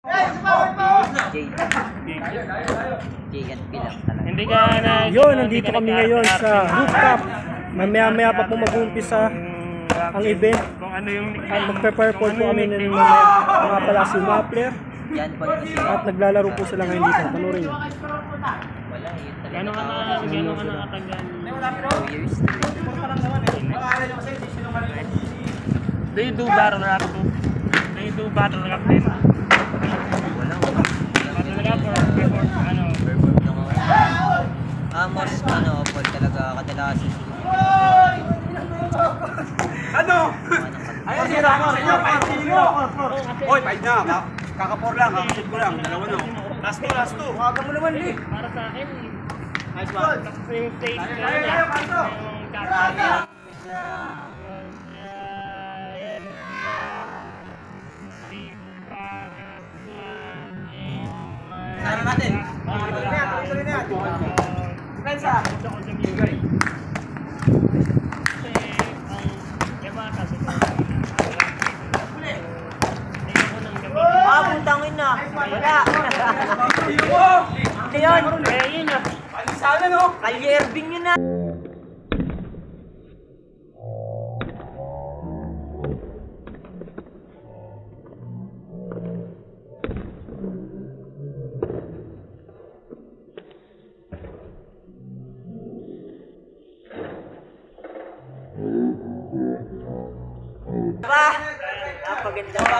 Hindi ka na... Yun, nandito kami ngayon sa rooftop. Mamaya-maya pa po mag-uumpisa ang event. Kung ano yung... At magpe-perform po kami ng mga pala si Mapler. At naglalaro po sila ngayon dito. Panurin nyo. Gano'n ka nakatagal? 2 years. Do you do battle rap too? Do you do battle rap din? Wala. Battle rap or perform? Ano? Perform lang ako. Mas Paul talaga kadalasan. Ano? Ayun si Ramos, inyo, 5-0. Oy, 5 na. Kaka-4 lang, kaka-4 ko lang. Dalawa na. Last 2. Huwag mo naman, Lee. Para sa akin, Nice one. kasi yung stage na Ayaw, yun. Panto. Yung kakaya. Sana natin. Tuloy na yan. Pensa. Puntangin na. Wala. Hindi yun. Kaya yun ah. Sana no. Kalye Irving yun na. Napaganda pa.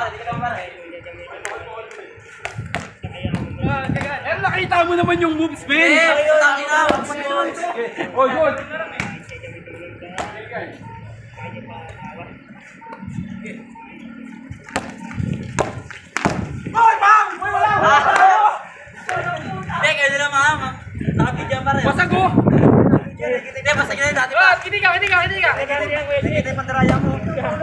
Nakita mo naman yung moves, man. Oh, good. Oy, ma'am! Oy, wala! Hindi, kayo nila ma'am. Nakabidyan pa rin. Basag ko! Hindi, basag yun dati pa. Hindi ka! Hindi, pandaraya mo.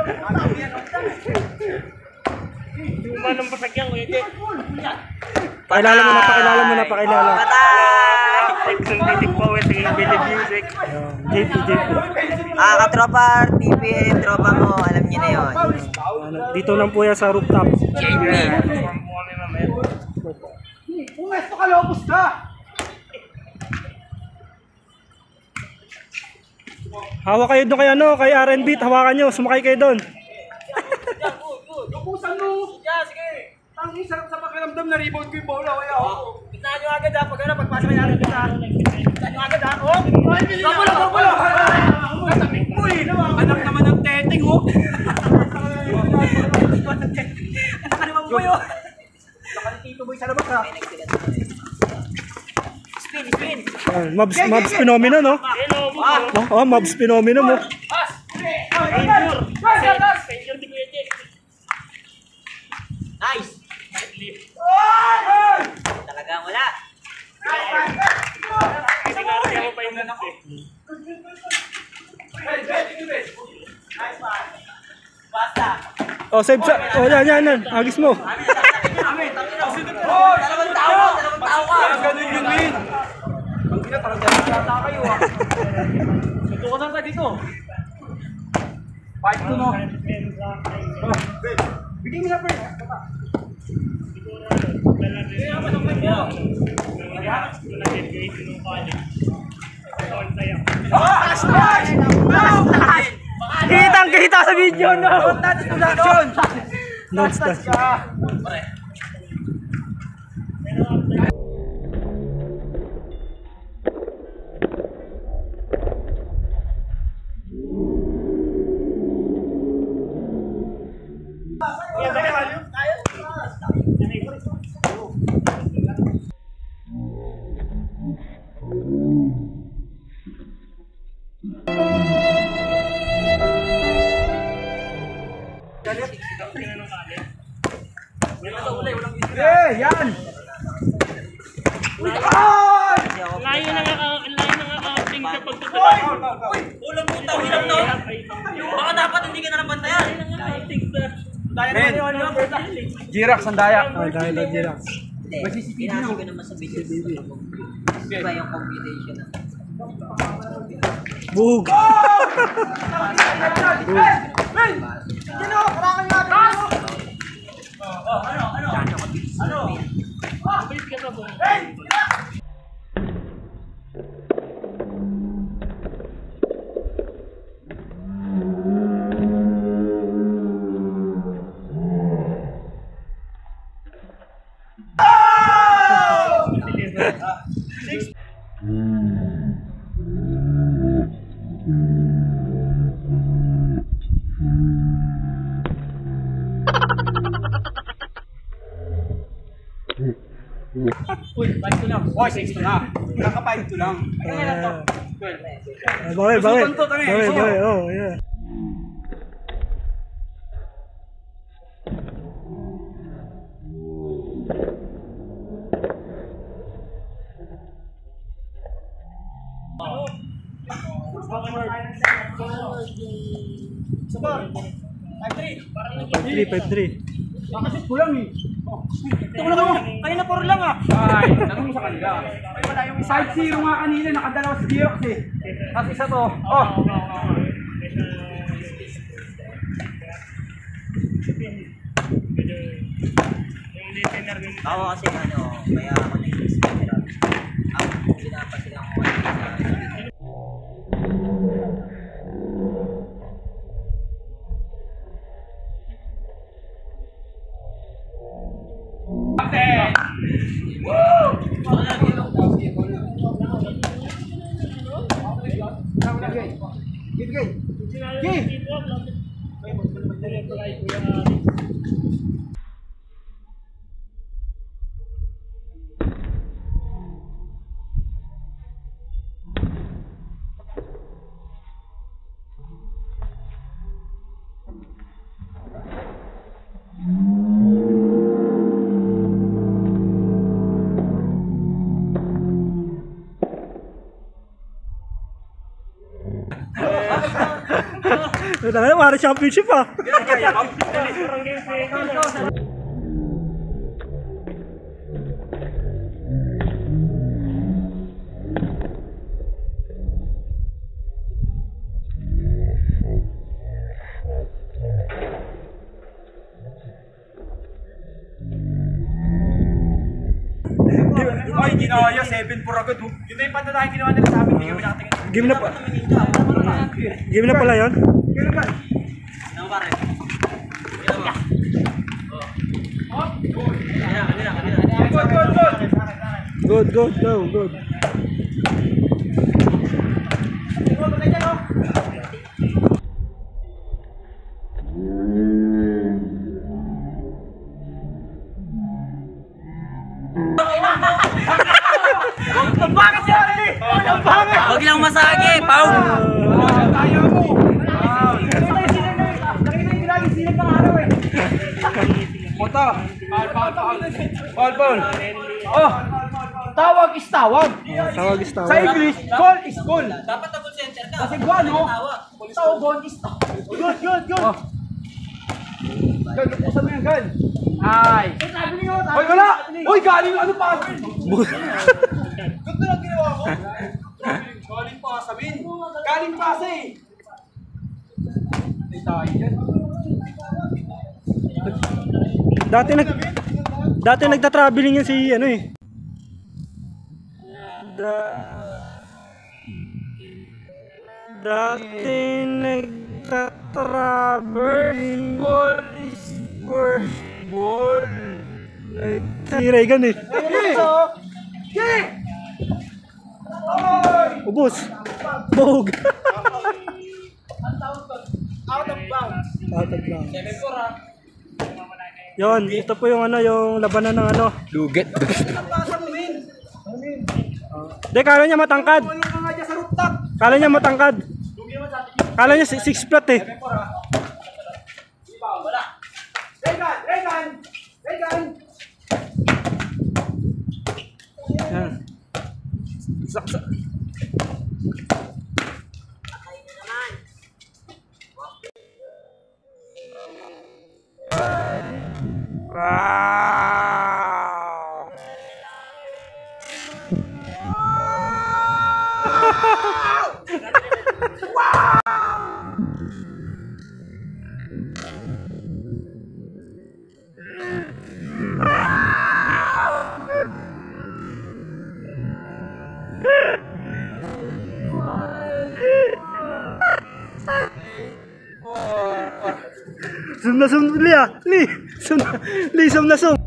Luma ng pasagyan ko yun. Pakilala mo na. Patay! Synthetic power, singing Billy Music. JP. Katropa, TPM, tropa mo, alam niyo na yun. Dito lang po yan sa rooftop. JP! Perform po kami mamaya. Pumesto ka, lopos ka! Hawak kayo doon kay R&B. Hawakan nyo. Sumakay kayo doon. Lupusan mo! Sige! Tangin, sarap sa pakiramdam na rebound ko yung bola. Kaya ako. Bitaan nyo agad ha. Pag pagpasa may arin kita. Bitaan nyo agad ha. Oh! Kapulo! Uy! Anak naman ng teteng oh! Anak ka naman mo yun! Saka ni Tito Boy sa labas ha. Spin! Mobs Phenomena, no? Mobs Phenomena mo. Nice! Talagang wala. Hindi na rin ako pa yung nanak eh. Basta! Oh, save sa... Oh, yan. Agis mo. Dalawang tao ka! Ganun yun, Win! Ang ina, parang dalawa yata kayo ah. Ito ka na dito. 5-2 no? Bigyan mo na first. Kitang-kita sa video, no? Touch production! Non-stop. Yan! Layo na nga acting sa pagtutulog. Ulang puta, hirap no? Baka dapat hindi ka na nabantayan. Men! Jirax, Sandaya. Dahil na Jirax. Pinasi ko naman sa video. Iba yung computation na. Bug! Men! Sino? Karakan natin! Ano? Bilis ka to. Uy, 5 to lang. Oy, 6 to na. Kaka 5 to lang. Bakit? Susutan to, tangin. Bakit? Oh, yeah. Sabar. 5-3. 5-3. Nakasit ko lang eh. Ito ko na kayo. Kanina 4 lang ah. Ay, tanong mo sa kanila. Ay, wala yung 5-0 nga kanina. Nakadalawa si Xerox eh. Tapos isa to. Oh. Ako kasi ano, kaya ako nag-speaker. Ako pinapasin ako sa Parang championship ah. Ay, ginaya. 7-4 agad oh. Yun na yung panta tayong ginawa nila sa amin. Hindi kami nakatingin. Game na pala yun? Kailan ba? Ano pare? Good. Good. Ang bakit siya, Ali? Ang bakit? Huwag lang masagi, Pau! Kaya mo. Nakita yung lagi sinag ng araw eh. Mota. Ball. Oh. Tawag is tawag. Tawag is Sa tawag. English, call is call. Dapat double center ka. Kasi guano, tawag is tawag. Good. Gal, lupusan mo yan, Gal. Ay. Hoy, wala! Hoy, galing ano pa? Ganda lang ginawa ko. Galing pa sa min. Galing pa sa eh. Ay, tayo yan. Dati nagta-traveling yan si ano eh. Dati nagta-traveling ball. Si Reagan eh. Ubus. Bog. Out of bounds. Yon, ito po yung ano, yung labanan ng ano. Luget. Ang basa mo, min. Hindi, kala niya matangkad. Ano nga dyan sa rooftop? Kala niya matangkad. Kala niya 6 flat eh. Wala. Regan. Yan. Saksa. Zoom na zoom, Li ah. Li, zoom na, Li, zoom na zoom.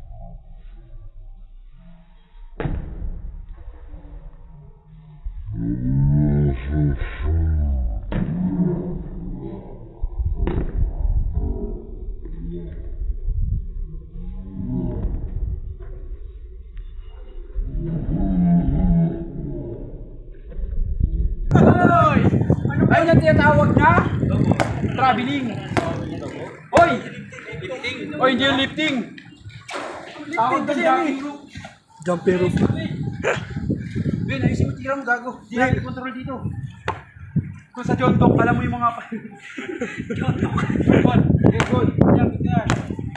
Ayun ang tinatawag na traveling. Hoy! Hoy, hindi yung lifting. Tawag kasi jumping rope. Jumping rope. Ben, ayusin mo tira mo, gago. Hindi natin control dito. Kung sa John Doc, alam mo yung mga John Doc. Okay, good. Yan, yan.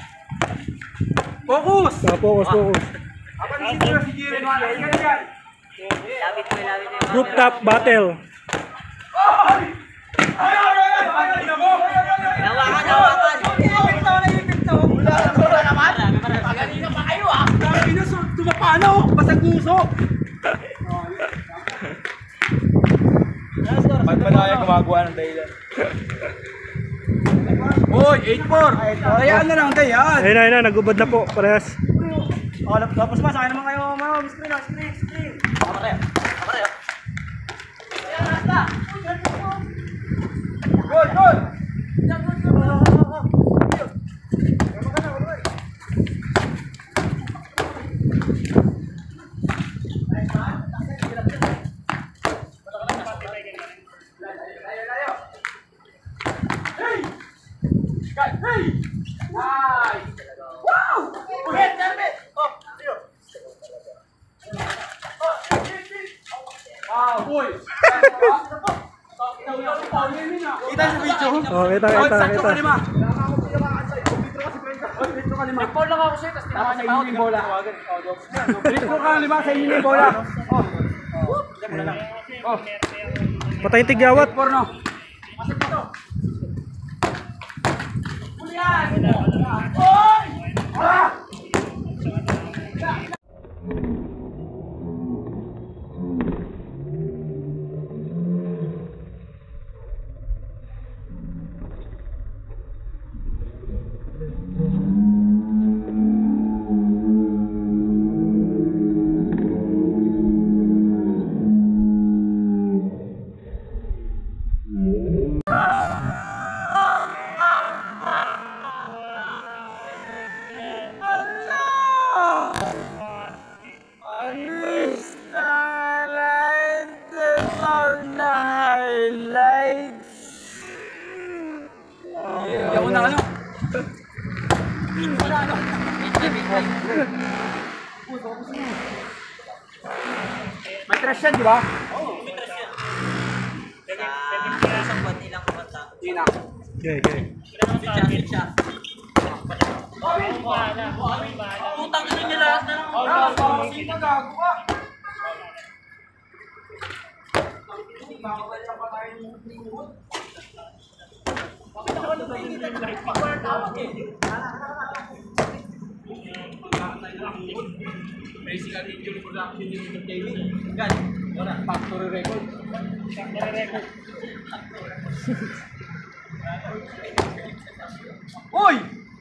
Focus! Focus, focus. Apa ni sila si Jiren? Yan, yan. Labit mo yung Rooftop battle. Nawakan, nawakan. Wala naman. Kanina pa kayo ah. Kanina tumapana oh. Basag puso. Pagpadaya gumagawa ng dahilan. Hoy, 8-4. Dayaan na lang, dayaan. Ayun na, nagubad na po, parehas. Tapos ba, saan naman kayo, screen. Good. Kita sa video. Oh, kita. Nag-call lang ako sa'yo, tapos tinawa sa inyo yung bola. Nag-call ka 5 sa inyo yung bola. Patayin tigyawat. Porno. Ako na ano? May trash yan, di ba? Oo, may trash yan. Isang buwan nilang kumanta. Tina. Okay. Siya. Putang ina niya lahat na lang. Sino gago ka? Basic video production yung entertainment. Gan, wala factory record. Uy!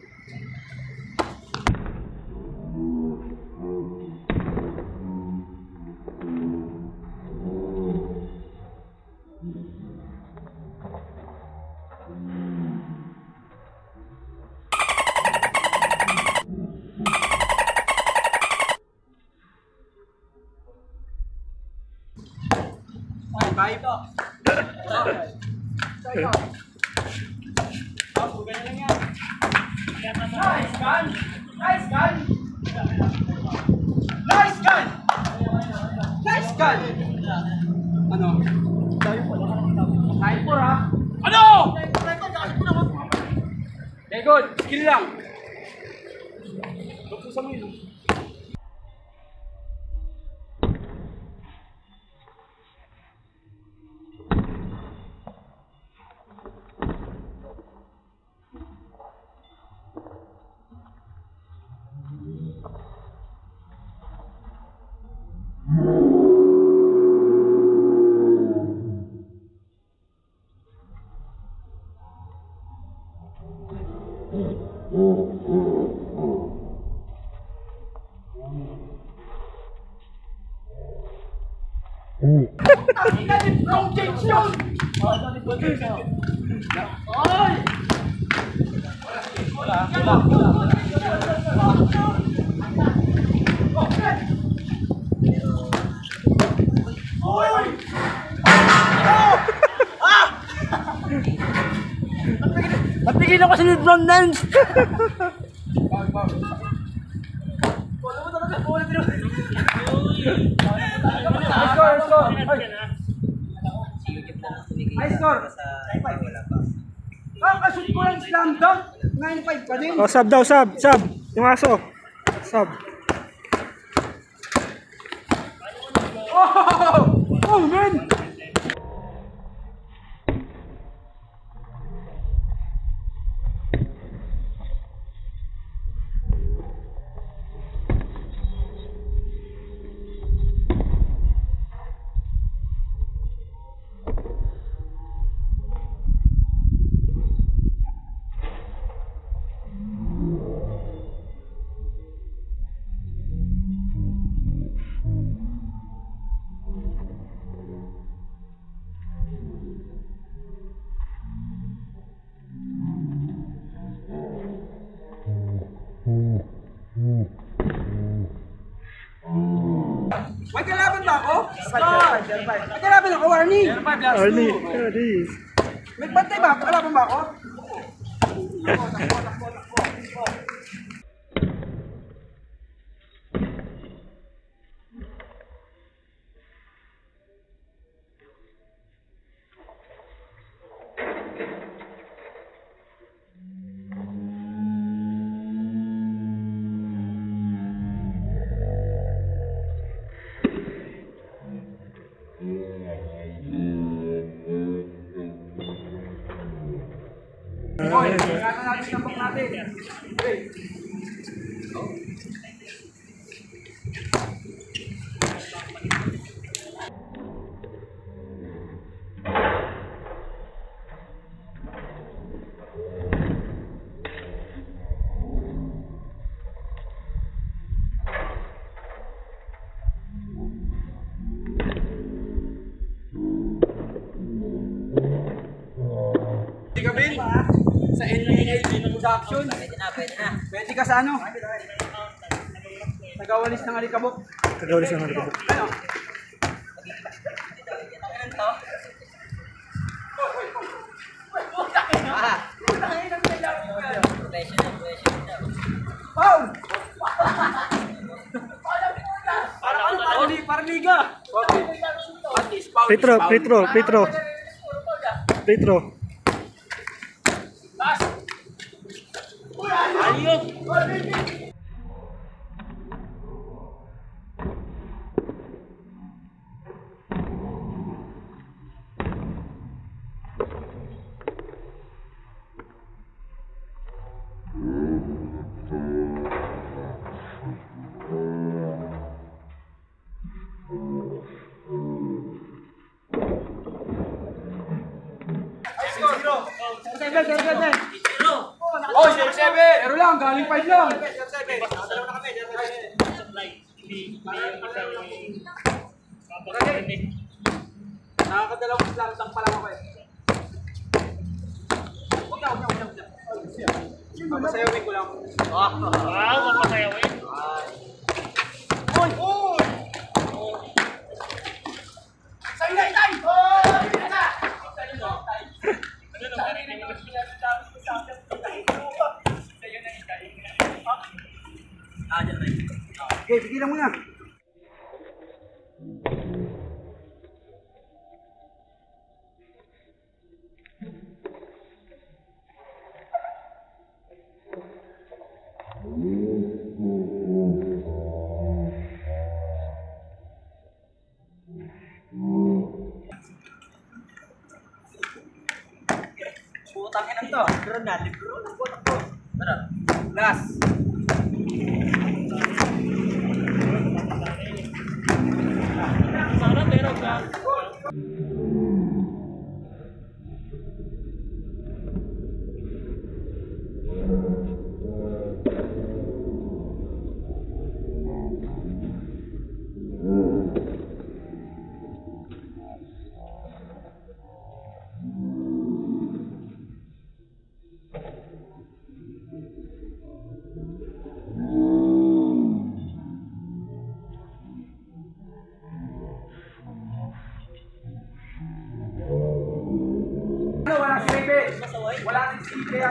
Bye po. Nice gun! Nice gun! Nice gun! Nice gun! Ano? Time for ha? Ano? Okay, good. Skill lang. Lukusan mo yun. Long change yun! Ay! Napigil ako sa Lebron James. High score! Wala pa. Kakashoot ko lang slam dunk! 9-5 pa din! Oh, sub daw, sub. Yung aso. Sub. Oh! Oh, man! May kalaban ba ako? May kalaban ako, Arnie! Arnie. May bantay ba ako? Kalaban ba ako? Hoy, ingatan natin yung kapag natin. Okay. Hindi ka, Ben? Sa NBA production. Pwede na. Pwede ka sa ano? Tagawalis ng alikabok. Kagawalis naman ito. Ano? Professional. Foul! Parang ano? Parang liga. Free throw. Ayun! Oh, 0-7! Pero lang, galing 5 lang. Nakakadalawang lang pa lang ako eh. Huwag na. Masayawin ko lang. Wow, mapasayawin. Uy! Sa'yo na, itay! Oh! Okay, pigilan mo na. Putangin lang to. Lebron na. Ano? Last. Sana pero ka.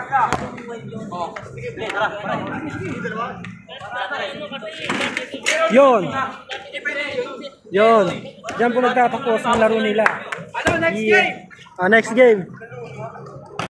Yun. Yun. Diyan po nagtatapos ang laro nila. Ano, next game? Next game.